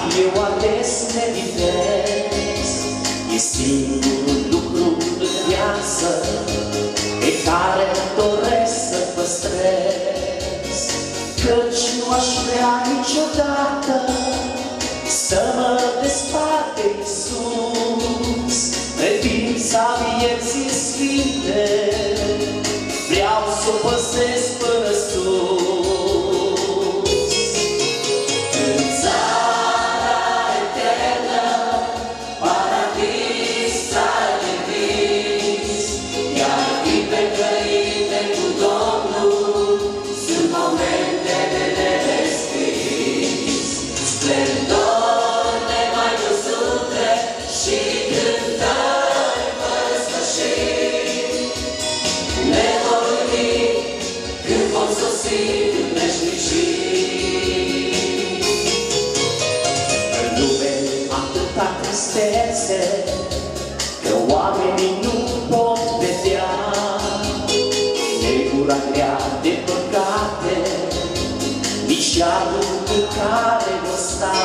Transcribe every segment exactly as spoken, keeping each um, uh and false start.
eu ales nediferent. E singurul lucru în viață pe care doresc să păstrez, căci nu aș vrea niciodată să mă despart de Iisus. Credința vieții sfinte vreau să o păstrez până sus. În țara eternă, paradis ți-ai de vis, iar clipe trăite cu Domnul sunt momentele nedescris. Splendor nemai văzute și cântări fără sfârșit ne vor uimi când vom sosi în veșnicii. În lume atâta tristețe că oamenii nu pot vedea, negura grea de păcate, nici iadul în care o sta.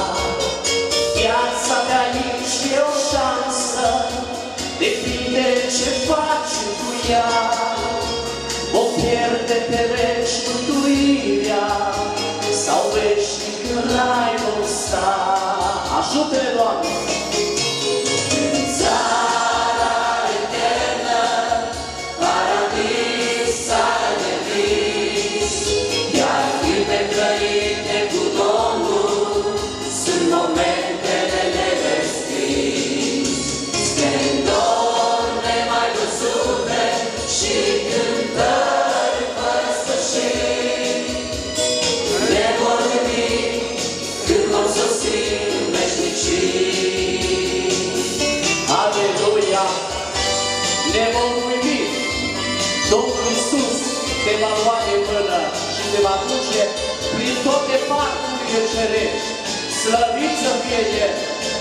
Viața de aici e o șansă, depinde ce faci cu ea. O pierde pe veci mântuirea sau veșnic în rai vom sta. Ajută-ne, Doamne! În țara eternă, paradis ți-ai de vis, iar clipe trăite cu Domnul sunt momentele nedescris. Splendor nemai văzute și cântări fără sfârșit ne vor uimi când vom sosi în veșnicii. Aleluia! Ne vom uimi! Domnul Iisus te va lua de mână și te va duce prin toate parcurile cerești. Slăvit să fie El!